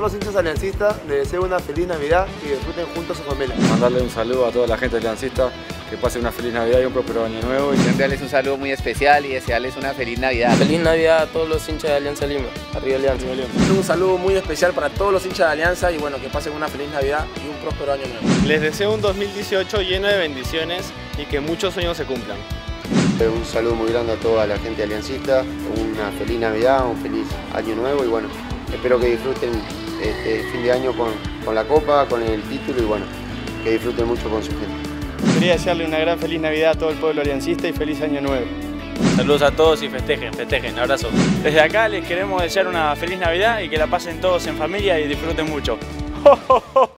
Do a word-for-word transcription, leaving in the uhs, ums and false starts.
todos los hinchas aliancistas les deseo una feliz Navidad y disfruten juntos a su familia. Mandarle un saludo a toda la gente aliancista, que pase una feliz Navidad y un próspero año nuevo. Y enviarles un saludo muy especial y desearles una feliz Navidad. Feliz Navidad a todos los hinchas de Alianza Lima. Arriba Alianza. Un saludo muy especial para todos los hinchas de Alianza y bueno, que pasen una feliz Navidad y un próspero año nuevo. Les deseo un dos mil dieciocho lleno de bendiciones y que muchos sueños se cumplan. Un saludo muy grande a toda la gente aliancista, una feliz Navidad, un feliz año nuevo y bueno, espero que disfruten este fin de año con, con la Copa, con el título y bueno, que disfruten mucho con su gente. Quería desearle una gran feliz Navidad a todo el pueblo aliancista y feliz año nuevo. Saludos a todos y festejen, festejen, abrazos. Desde acá les queremos desear una feliz Navidad y que la pasen todos en familia y disfruten mucho.